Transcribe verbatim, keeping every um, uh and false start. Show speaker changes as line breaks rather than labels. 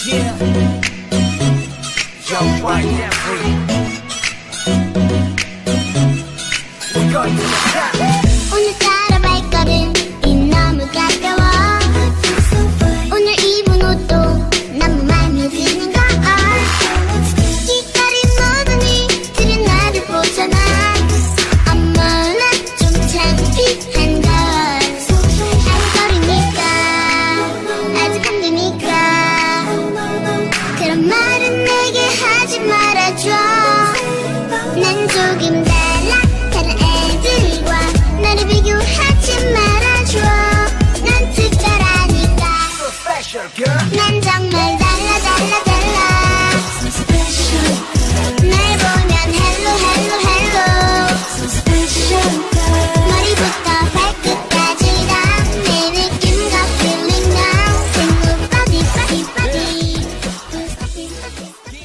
Yeah. Jump right and free. We're going to the top.
오늘따라 발걸음 이 너무 가까워. 오늘 입은 옷도 너무 마음에 드는 걸. 기다린 모든이 들은 나를 보잖아. 어머나 좀 창피한 걸. 발걸음이니까 아직 안 되니까 그런 말은 내게 하지 말아줘. 난 조금 달라 다른 애들과 나를 비교하지 말아줘. 난 특별하니까 난 정말 달라 달라 달라. 날 보면 헬로 헬로 헬로. 머리부터 발끝까지 다 내 느낌과 feeling now. Move body body body.